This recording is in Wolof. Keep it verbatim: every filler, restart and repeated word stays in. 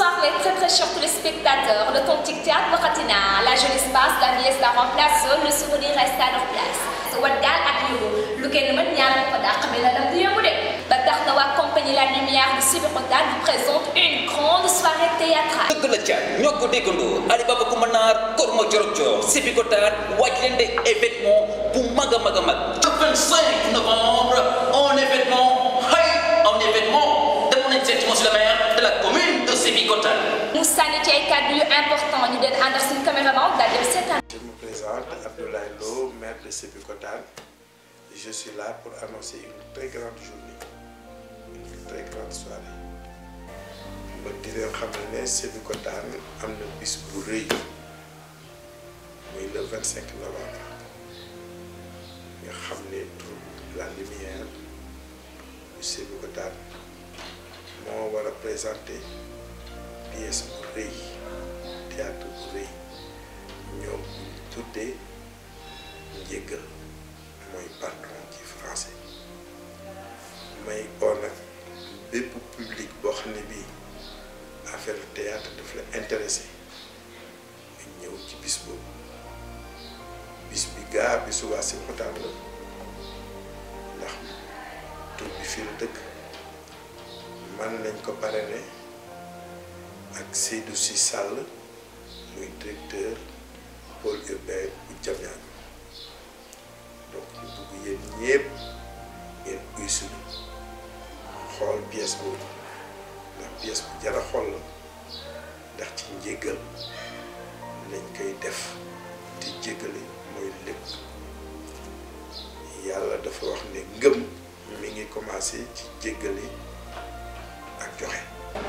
Bonsoir les très très chers téléspectateurs. L'Authentique Théâtre waxatina, la jeunesse passe, la vieillesse la remplace, le souvenir reste à leur place. Wadgal ak yow lu kenn mën ñaan ko dàq mais la lam du yomb de ba tax na waa compagnie La Lumière de Sébikotane vous présente une grande soirée théâtrale. dëgg la ca ñoo ko déggandoo Ali Baba Coumanaar Korma Jorok Jor Sébikotane wàcc leen de événement bu mag a mag a mag. Le vingt-cinq novembre un événement hay un événement de mon initiative monsieur le maire de la commune de Sébikotane. Nous sànni ci ay kàddu yu important ñu den ànd ak suñu caméraman daal di seetaan. Je me présente, Abdoulaye Lo, maire de Sébikotane. Je suis là pour annoncer une très grande journée, une très grande soirée. Je dirais que Sébikotane a un bis pour rëy le vingt-cinq novembre. Nous avons La Lumière de Sébikotane. On va présenter pièce pour rëy, théâtre pour rëy. Ñoom tuddee njëggal mooy pardon ci français may oo nag bépp public boo xam ne bii affaire théâtre daf la intéressé nga ñëw ci bis boobu bis bi gaa bisu waa Sébikotane la ndax tur bi fii la dëkk man nañ ko parrainé ak Seydou Sy Sall muy directeur pôle urbain bu Diamniadio donc ñu bugg yéen ñëpp ngeen uy suñu xool pièce boobu ndax pièce bu jar a xool la ndax ci njéggal lañ koy def te jéggale mooy lépp yàlla dafa wax ne ngëm mi ngi commencé ci jéggale ak joxe